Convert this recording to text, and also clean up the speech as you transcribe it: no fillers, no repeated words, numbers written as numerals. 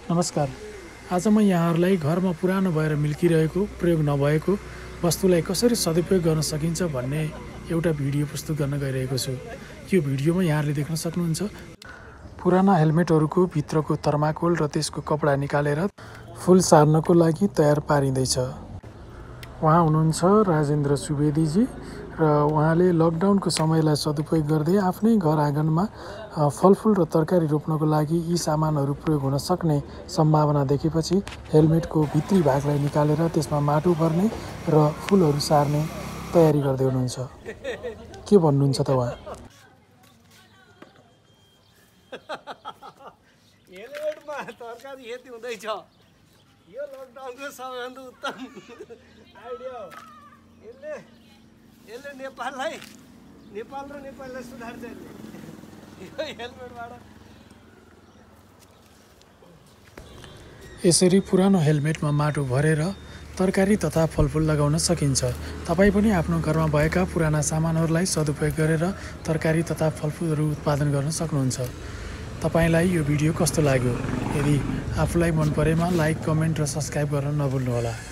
नमस्कार। आज म यहाँहरूलाई घरमा पुरानो भएर मिल्किरहेको प्रयोग नभएको वस्तुलाई कसरी सदुपयोग गर्न सकिन्छ भन्ने एउटा भिडियो प्रस्तुत गर्न गइरहेको छु। यो भिडियोमा यहाँहरूले देख्न सक्नुहुन्छ पुराना हेलमेटहरूको भित्रको थर्माकोल र त्यसको कपडा निकालेर फुल सार्नको लागि तयार पारिँदैछ। उहाँ हुनुहुन्छ राजेन्द्र सुवेदीजी र उहाँले लकडाउनको समयलाई सदुपयोग गर्दै आफ्नै घर आँगनमा फलफुल र तरकारी रोप्नको लागि यी सामानहरू प्रयोग हुन सक्ने सम्भावना देखेपछि हेलमेटको भित्री भागलाई निकालेर त्यसमा माटो भर्ने र फुलहरू सार्ने तयारी गर्दै हुनुहुन्छ। के भन्नुहुन्छ त उहाँ? हेलमेटमा तरकारी खेती हुँदैछ। यो लकडाउनको सबैभन्दा उत्तम आइडिया हो। यसले नेपाल र नेपाललाई सुधार्छ। यो हेलमेटबाट यसरी पुरानो हेलमेटमा माटो भरेर तरकारी तथा फलफुल लगाउन सकिन्छ। तपाईँ पनि आफ्नो घरमा भएका पुराना सामानहरूलाई सदुपयोग गरेर तरकारी तथा फलफुलहरू उत्पादन गर्न सक्नुहुन्छ। तपाईलाई यो भिडियो कस्तो लाग्यो? यदि आफूलाई मन परेमा लाइक, कमेन्ट र सब्स्क्राइब गर्न नभुल्नुहोला।